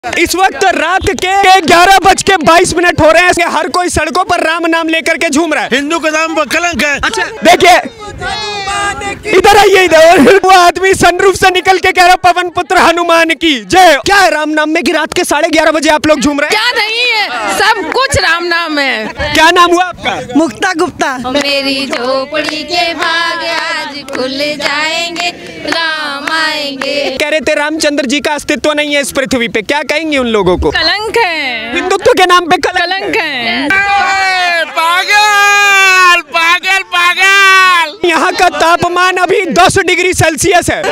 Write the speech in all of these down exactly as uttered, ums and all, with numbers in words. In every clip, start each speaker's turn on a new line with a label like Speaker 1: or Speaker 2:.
Speaker 1: इस वक्त रात के ग्यारह बज के बाईस मिनट हो रहे हैं। हर कोई सड़कों पर राम नाम लेकर के झूम रहा है।
Speaker 2: हिंदू के नाम पर कलंक है।
Speaker 1: अच्छा देखिए, इधर आइए इधर। वो आदमी सनरूफ से निकल के कह रहा पवन पुत्र हनुमान की जय। क्या है राम नाम में कि रात के साढ़े ग्यारह बजे आप लोग झूम रहे हैं?
Speaker 3: क्या नहीं है, सब कुछ राम नाम है।
Speaker 1: क्या नाम हुआ आपका?
Speaker 4: मुक्ता गुप्ता।
Speaker 3: मेरी झोपड़ी के भाग आज खुल जाएंगे, राम आएंगे।
Speaker 1: कह रहे थे रामचंद्र जी का अस्तित्व नहीं है इस पृथ्वी पे, क्या कहेंगे उन लोगों को?
Speaker 3: कलंक है,
Speaker 1: हिंदुत्व के नाम पे
Speaker 3: कलंक है।
Speaker 2: पागल पागल पागल।
Speaker 1: यहाँ का तापमान अभी दस डिग्री सेल्सियस है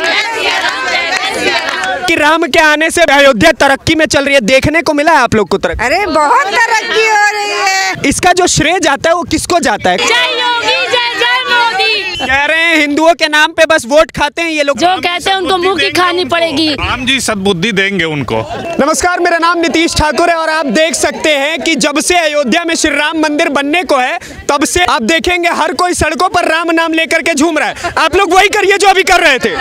Speaker 1: कि राम के आने से अयोध्या तरक्की में चल रही है। देखने को मिला है आप लोग को तरक्की?
Speaker 4: अरे बहुत तरक्की हो रही है।
Speaker 1: इसका जो श्रेय जाता है वो किसको जाता है?
Speaker 3: जय योगी, जय जय मोदी।
Speaker 1: कह रहे हैं हिंदुओं के नाम पे बस वोट खाते हैं ये लोग।
Speaker 3: जो कहते हैं उनको मुंह की खानी पड़ेगी।
Speaker 2: राम जी सद्बुद्धि देंगे उनको।
Speaker 1: नमस्कार, मेरा नाम नीतीश ठाकुर है और आप देख सकते हैं कि जब से अयोध्या में श्री राम मंदिर बनने को है तब से आप देखेंगे हर कोई सड़कों पर राम नाम लेकर के झूम रहा है। आप लोग वही करिए जो अभी कर रहे थे।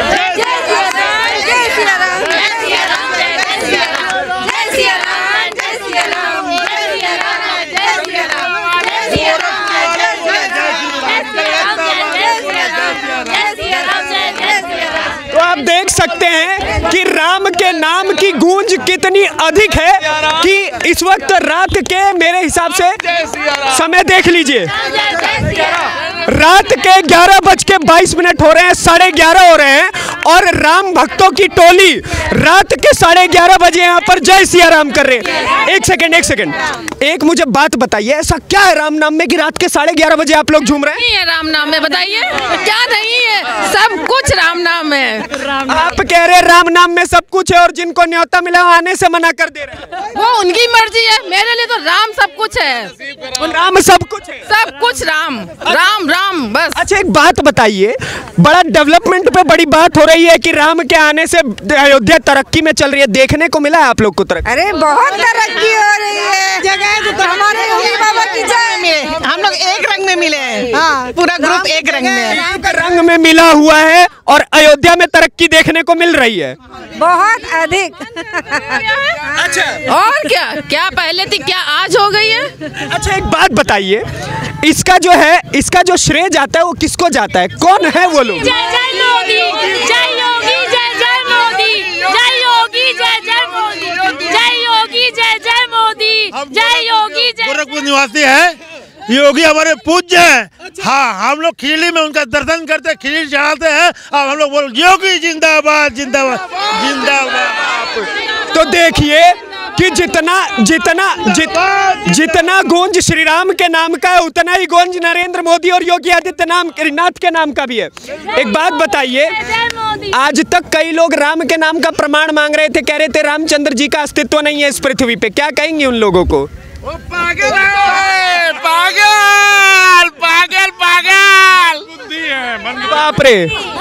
Speaker 1: तो आप देख सकते हैं कि राम के नाम की गूंज कितनी अधिक है कि इस वक्त रात के मेरे हिसाब से समय देख लीजिए, रात के ग्यारह बज के बाईस मिनट हो रहे हैं, साढ़े ग्यारह हो रहे हैं और राम भक्तों की टोली रात के साढ़े ग्यारह बजे यहाँ पर जय सिया राम कर रहे हैं। एक सेकंड एक सेकंड एक मुझे बात बताइए, ऐसा क्या है राम नाम में कि रात के साढ़े ग्यारह बजे आप लोग झूम रहे हैं?
Speaker 3: नहीं है राम नाम में, बताइए क्या नहीं है, सब कुछ राम नाम है।
Speaker 1: आप कह रहे राम नाम में सब कुछ है और जिनको न्योता मिला आने से मना कर दे रहे हैं।
Speaker 3: वो उनकी मर्जी है, मेरे लिए तो राम सब कुछ है।
Speaker 1: राम सब कुछ है,
Speaker 3: सब कुछ राम राम राम बस।
Speaker 1: अच्छा एक बात बताइए, बड़ा डेवलपमेंट पे बड़ी बात हो रही है कि राम के आने से अयोध्या तरक्की में चल रही है। देखने को मिला है आप लोग को तरक्की?
Speaker 4: अरे बहुत तरक्की हो रही है। जगह तो हमारे योगी बाबा की जय मिले।
Speaker 5: हम लोग एक रंग में मिले हैं। हाँ, पूरा ग्रुप एक रंग में
Speaker 1: एक रंग में मिला हुआ है और अयोध्या में तरक्की देखने को मिल रही है
Speaker 4: बहुत अधिक।
Speaker 1: अच्छा
Speaker 3: और क्या क्या पहले थी क्या आज हो गई है?
Speaker 1: अच्छा एक बात बताइए, इसका जो है इसका जो श्रेय जाता है वो किसको जाता है? कौन है वो लोग?
Speaker 3: जय जय मोदी, जय योगी, जय जय मोदी, जय योगी, जय जय मोदी, जय योगी, जय जय मोदी, जय योगी, जय।
Speaker 2: गोरखपुर निवासी है, योगी हमारे पूज्य हैं। हाँ, हम लोग खिचड़ी में उनका दर्शन करते, खिचड़ी चढ़ाते हैं और हम लोग बोल योगी जिंदाबाद जिंदाबाद जिंदाबाद।
Speaker 1: तो देखिए कि जितना जितना जित, जितना गूंज श्री राम के नाम का है उतना ही गूंज नरेंद्र मोदी और योगी आदित्यनाथ के नाम का भी है। एक बात बताइए, आज तक कई लोग राम के नाम का प्रमाण मांग रहे थे, कह रहे थे रामचंद्र जी का अस्तित्व नहीं है इस पृथ्वी पे, क्या कहेंगे उन लोगों को?
Speaker 2: वो पागल है, पागल पागल पागल।
Speaker 1: बाप रे,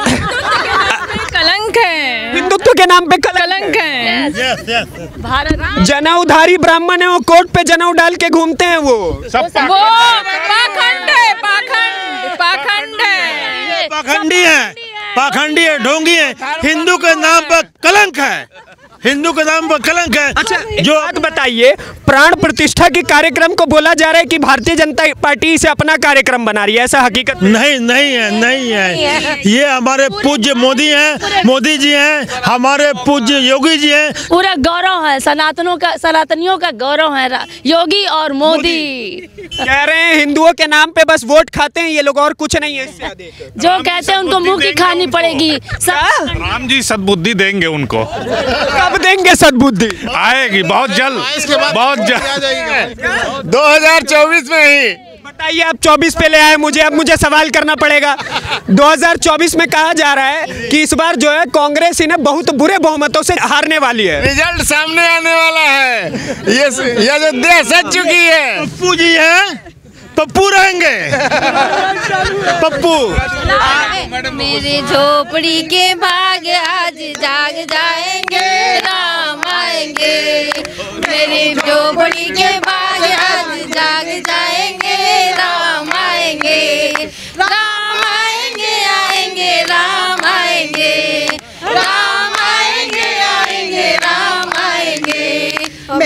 Speaker 3: कलंक है,
Speaker 1: हिंदुत्व के नाम पे
Speaker 3: कलंक है।
Speaker 2: Yes yes.
Speaker 3: भारत
Speaker 1: जनेऊधारी ब्राह्मण है, वो कोट पे जनेऊ डाल के घूमते हैं वो
Speaker 2: सब
Speaker 3: वो पाखंड है, पाखंड पाखंड है,
Speaker 2: पाखंडी है, पाखंडी है, ढोंगी है। हिंदू के नाम पर कलंक है, हिंदू के नाम पर कलंक है।
Speaker 1: अच्छा जो बात बताइए, प्राण प्रतिष्ठा के कार्यक्रम को बोला जा रहा है कि भारतीय जनता पार्टी इसे अपना कार्यक्रम बना रही है, ऐसा हकीकत
Speaker 2: नहीं नहीं है, नहीं है। ये हमारे पूज्य मोदी हैं, मोदी जी हैं, हमारे पूज्य योगी जी हैं।
Speaker 3: पूरा गौरव है, सनातनों का, सनातनियों का गौरव है योगी और मोदी।
Speaker 1: कह रहे हैं हिंदुओं के नाम पे बस वोट खाते हैं ये लोग और कुछ नहीं है इससे अधिक।
Speaker 3: जो कहते हैं उनको मुंह की खानी पड़ेगी।
Speaker 2: राम जी सद्बुद्धि देंगे उनको।
Speaker 1: कब देंगे सद्बुद्धि?
Speaker 2: आएगी बहुत जल्द, बहुत जल्द,
Speaker 6: दो हज़ार चौबीस में ही।
Speaker 1: बताइए, आप चौबीस पे ले आए मुझे, अब मुझे सवाल करना पड़ेगा। दो हज़ार चौबीस में कहा जा रहा है कि इस बार जो है कांग्रेस इन्हें बहुत बुरे बहुमतों से हारने वाली है।
Speaker 6: रिजल्ट सामने आने वाला है। ये ये जो देश सज चुकी है।
Speaker 2: पप्पू जी हैं, पप्पू रहेंगे, पप्पू।
Speaker 3: मेरी झोपड़ी के भाग आज जाग जाएंगे, राम आएंगे। मेरी झोपड़ी के भाग आज जाग जाएंगे, राम आएंगे, राम आएंगे, आएंगे राम आएंगे, राम आएंगे, आएंगे राम आएंगे।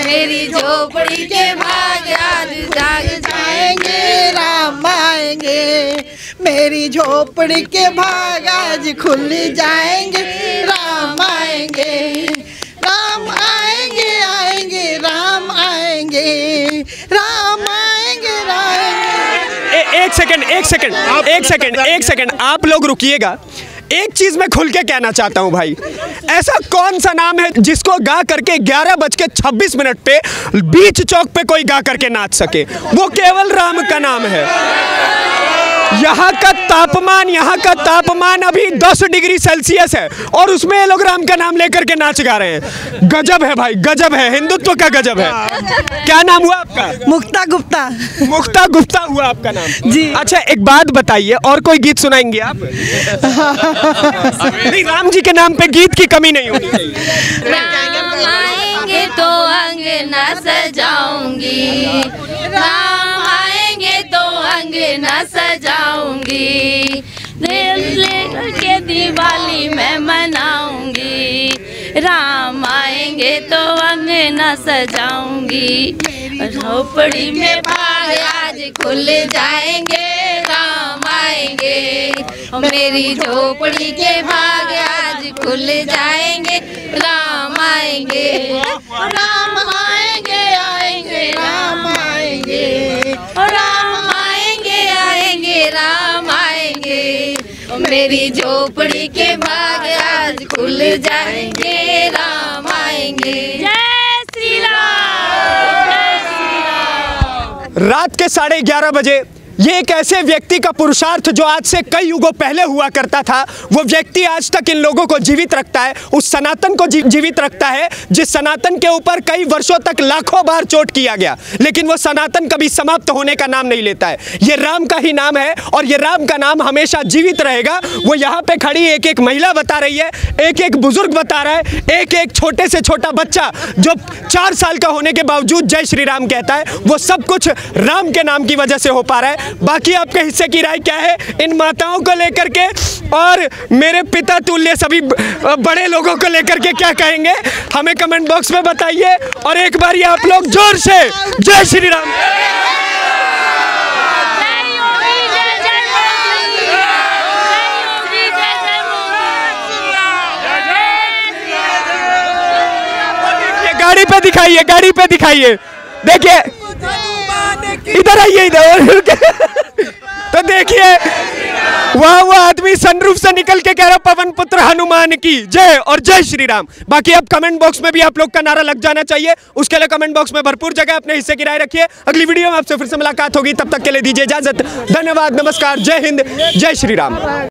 Speaker 3: मेरी झोपड़ी के भाग आज जाग जाएंगे,
Speaker 4: राम आएंगे, मेरी झोपड़ी के भाग आज खुल जाएंगे, राम आएंगे, राम आएंगे, आएंगे, राम आएंगे, राम आएंगे, आएंगे।
Speaker 1: ए, एक सेकंड एक सेकंड एक सेकंड एक सेकंड आप लोग रुकिएगा। एक चीज मैं खुल के कहना चाहता हूं भाई, ऐसा कौन सा नाम है जिसको गा करके ग्यारह बज के छब्बीस मिनट पे बीच चौक पे कोई गा करके नाच सके? वो केवल राम का नाम है। यहाँ का तापमान यहाँ का तापमान अभी दस डिग्री सेल्सियस है और उसमें ये लोग राम का नाम लेकर के नाच गा रहे हैं। गजब है भाई, गजब है, हिंदुत्व का गजब है। क्या नाम हुआ आपका?
Speaker 4: मुक्ता गुप्ता।
Speaker 1: मुक्ता गुप्ता हुआ आपका नाम
Speaker 4: जी।
Speaker 1: अच्छा एक बात बताइए, और कोई गीत सुनाएंगे आप? नहीं, राम जी के नाम पे गीत की कमी नहीं होनी चाहिए।
Speaker 3: राम आएंगे तो अंगना सजाऊंगी, राम आएंगे तो अंगना सजाऊंगी, दिल लेके दिवाली मैं मनाऊंगी, राम आएंगे तो अंगना सजाऊंगी, झोपड़ी में भाग आज खुल जाएंगे, राम आएंगे, मेरी झोपड़ी के भाग आज खुल जाएंगे, राम आएंगे, राम आएंगे, आएंगे, राम आएंगे, राम आएंगे, आएंगे, राम आएंगे, मेरी झोपड़ी के भाग आज खुल जाएंगे, राम आएंगे। जय श्री राम, जय श्री राम।
Speaker 1: रात के साढ़े ग्यारह बजे ये एक ऐसे व्यक्ति का पुरुषार्थ जो आज से कई युगों पहले हुआ करता था, वो व्यक्ति आज तक इन लोगों को जीवित रखता है, उस सनातन को जी, जीवित रखता है जिस सनातन के ऊपर कई वर्षों तक लाखों बार चोट किया गया, लेकिन वो सनातन कभी समाप्त होने का नाम नहीं लेता है। ये राम का ही नाम है और ये राम का नाम हमेशा जीवित रहेगा। वो यहाँ पे खड़ी एक एक महिला बता रही है, एक एक बुजुर्ग बता रहा है, एक एक छोटे से छोटा बच्चा जो चार साल का होने के बावजूद जय श्री राम कहता है, वो सब कुछ राम के नाम की वजह से हो पा रहा है। बाकी आपके हिस्से की राय क्या है इन माताओं को लेकर के, और मेरे पिता तुल्य सभी बड़े लोगों को लेकर के क्या कहेंगे, हमें कमेंट बॉक्स में बताइए। और एक बार ये आप लोग जोर से जय श्री राम। गाड़ी पे दिखाइए, गाड़ी पे दिखाइए, देखिए इधर आइए, इधर। तो देखिए वह वो आदमी सनरूफ से निकल के कह रहा पवन पुत्र हनुमान की जय और जय श्री राम। बाकी अब कमेंट बॉक्स में भी आप लोग का नारा लग जाना चाहिए, उसके लिए कमेंट बॉक्स में भरपूर जगह अपने हिस्से की राय रखिए। अगली वीडियो में आपसे फिर से मुलाकात होगी, तब तक के लिए दीजिए इजाजत। धन्यवाद, नमस्कार, जय हिंद, जय श्री राम।